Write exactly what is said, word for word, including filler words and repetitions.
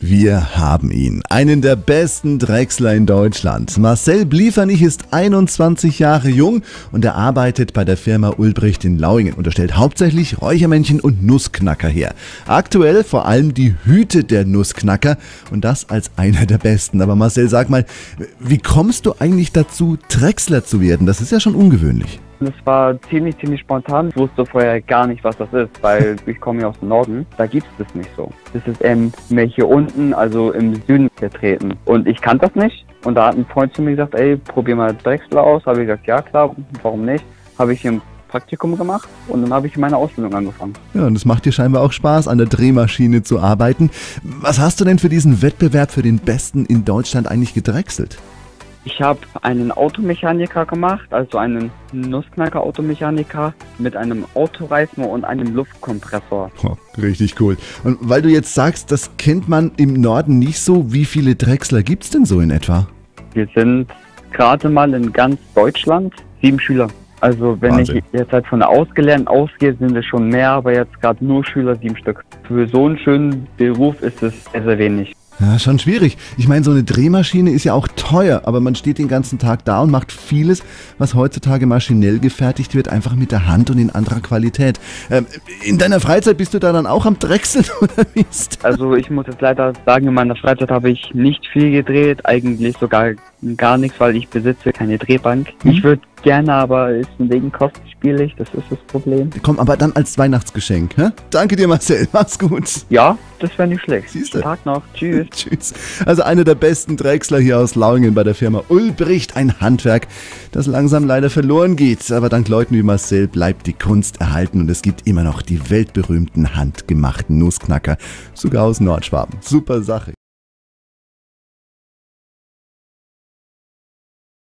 Wir haben ihn, einen der besten Drechsler in Deutschland. Marcel Bliefernich ist einundzwanzig Jahre jung und er arbeitet bei der Firma Ulbricht in Lauingen und er stellt hauptsächlich Räuchermännchen und Nussknacker her. Aktuell vor allem die Hüte der Nussknacker und das als einer der besten. Aber Marcel, sag mal, wie kommst du eigentlich dazu, Drechsler zu werden? Das ist ja schon ungewöhnlich. Das war ziemlich, ziemlich spontan. Ich wusste vorher gar nicht, was das ist, weil ich komme ja aus dem Norden. Da gibt es das nicht so. Das ist ähm, mehr hier unten, also im Süden vertreten. Und ich kannte das nicht. Und da hat ein Freund zu mir gesagt, ey, probier mal Drechsler aus. Habe ich gesagt, ja klar, warum nicht? Habe ich hier ein Praktikum gemacht und dann habe ich meine Ausbildung angefangen. Ja, und es macht dir scheinbar auch Spaß, an der Drehmaschine zu arbeiten. Was hast du denn für diesen Wettbewerb für den Besten in Deutschland eigentlich gedrechselt? Ich habe einen Automechaniker gemacht, also einen Nussknacker-Automechaniker mit einem Autoreifen und einem Luftkompressor. Oh, richtig cool. Und weil du jetzt sagst, das kennt man im Norden nicht so, wie viele Drechsler gibt es denn so in etwa? Wir sind gerade mal in ganz Deutschland sieben Schüler. Also wenn Wahnsinn. Ich jetzt halt von der Ausgelernten ausgehe, sind es schon mehr, aber jetzt gerade nur Schüler, sieben Stück. Für so einen schönen Beruf ist es sehr, sehr wenig. Ja, schon schwierig. Ich meine, so eine Drehmaschine ist ja auch teuer, aber man steht den ganzen Tag da und macht vieles, was heutzutage maschinell gefertigt wird, einfach mit der Hand und in anderer Qualität. Ähm, in deiner Freizeit bist du da dann auch am Drechseln oder wie ist das? Also ich muss jetzt leider sagen, in meiner Freizeit habe ich nicht viel gedreht, eigentlich sogar gar nichts, weil ich besitze keine Drehbank. Hm? Ich würde gerne, aber ist wegen Kosten spielig, das ist das Problem. Komm, aber dann als Weihnachtsgeschenk, hä? Danke dir, Marcel, mach's gut. Ja, das wäre nicht schlecht. Siehst du? Tag noch, tschüss. Tschüss. Also einer der besten Drechsler hier aus Lauingen bei der Firma Ulbricht, ein Handwerk, das langsam leider verloren geht. Aber dank Leuten wie Marcel bleibt die Kunst erhalten und es gibt immer noch die weltberühmten handgemachten Nussknacker, sogar aus Nordschwaben. Super Sache.